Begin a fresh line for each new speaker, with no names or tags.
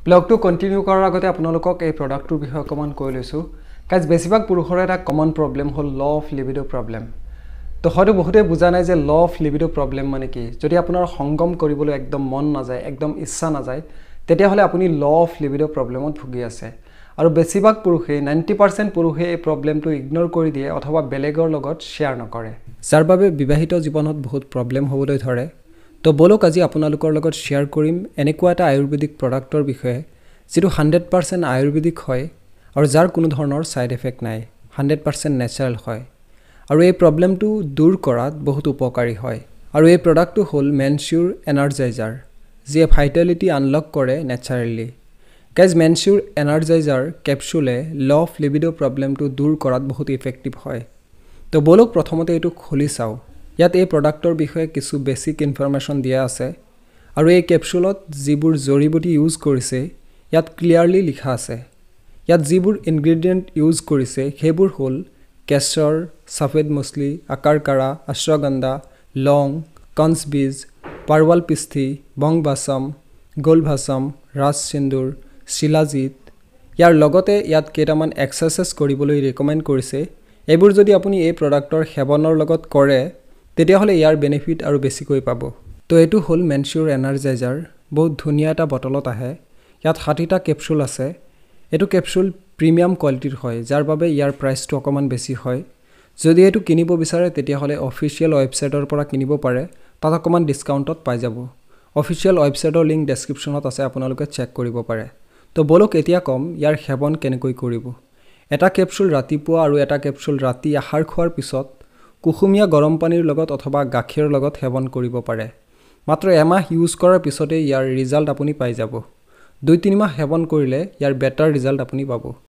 ব্লগটো continue কৰাৰ আগতে আপোনালোকক এই প্ৰডাক্টটোৰ বিষয়ে অকমান কৈ লৈছো গাইজ বেছিভাগ পুৰুষৰ এটা কমন প্ৰবলেম হ'ল ল অফ লিবিডো প্ৰবলেম তো হয়তো বহুতে বুজা নাই যে ল অফ লিবিডো প্ৰবলেম মানে কি যদি আপোনাৰ সংগম কৰিবলৈ একদম মন নাযায় একদম ইচ্ছা নাযায় তেতিয়া হলে আপুনি ল অফ লিবিডো প্ৰবলেমত ভুগি আছে আৰু বেছিভাগ পুৰুষে 90% পুৰুষে এই প্ৰবলেমটো ইগনোৰ কৰি দিয়ে অথবা বেলেগৰ লগত শেয়াৰ নকৰে যাৰ বাবে বিবাহিত জীৱনত বহুত প্ৰবলেম হ'বলৈ ধৰে তো বলক আজি আপোনালোকৰ লগত শেয়াৰ কৰিম এনেকুৱা এটা আয়ুৰ্বেদিক প্ৰডাক্টৰ বিষয়ে যেটো 100% আয়ুৰ্বেদিক হয় আৰু যাৰ কোনো ধৰণৰ সাইড ইফেক্ট নাই 100% নেচাৰেল হয় আৰু এই প্ৰবলেমটো দূৰ কৰাত বহুত উপকাৰী হয় আৰু এই প্ৰডাক্টটো হ'ল Mansure Energizer যিয়ে ভাইটালিটি আনলক কৰে naturally guys Mansure Energizer capsule ল অফ লিবিডো প্ৰবলেমটো দূৰ কৰাত বহুত ইফেক্টিভ হয় তো বলক প্ৰথমতে এটো খুলি চাও ইয়াত এই প্ৰডাক্টৰ বিষয়ে কিছু বেসিক ইনফৰমেশন দিয়া আছে আৰু এই ক্যাপসুলত যিবোৰ জড়িবুটি ইউজ কৰিছে ইয়াত ক্লিয়াৰলি লিখা আছে ইয়াত যিবোৰ ইনগ্ৰেডিয়েন্ট ইউজ কৰিছে হেবোৰ হ'ল কেশৰ সফেদ মুছলি আকাৰকাৰা অশ্বগন্ধা লং কনসবীজ পাৰৱাল পিস্থি বংবাসম গোলভাসম ৰাজ সিন্দুৰ শিলাজিত ইয়াৰ লগতে ইয়াত কেইটামান এক্সাৰসাইজ কৰিবলৈ ৰেকমেন্ড কৰিছে এবোৰ যদি আপুনি এই প্ৰডাক্টৰ সেৱনৰ লগত কৰে তেতিয়া হলে ইয়াৰ বেনিফিট আৰু বেছিকৈ পাব তো এটো হ'ল Mansure Energizer বহুত ধুনিয়া এটা বটলত আহে ইয়াত 60টা ক্যাপসুল আছে এটো ক্যাপসুল প্ৰিমিয়াম কোৱালিটিৰ হয় যাৰ বাবে ইয়াৰ প্ৰাইচটো অকমান বেছি হয় যদি এটো কিনিব বিচাৰে তেতিয়া হলে অফিচিয়েল ওয়েবসাইটৰ পৰা কিনিব পাৰে তাত অকমান ডিসকাউন্টত পাই যাব অফিচিয়েল ওয়েবসাইটৰ লিংক ডেসক্ৰিপচনত আছে আপোনালোকে চেক কৰিব পাৰে তো বলক এতিয়া কম ইয়াৰ সেৱন কেনেকৈ কৰিব এটা ক্যাপসুল ৰাতিপুৱা আৰু এটা ক্যাপসুল ৰাতি আহাৰ খোৱাৰ পিছত কুহুমিয়া গৰম পানীৰ লগত অথবা গাখীৰৰ লগত সেৱন কৰিব পাৰে মাত্ৰ এমাহ ইউজ কৰাৰ পিছতে ইয়াৰ ৰিজাল্ট আপুনি পাই যাব 2-3 মাহ সেৱন কৰিলে ইয়াৰ বেটাৰ ৰিজাল্ট আপুনি পাব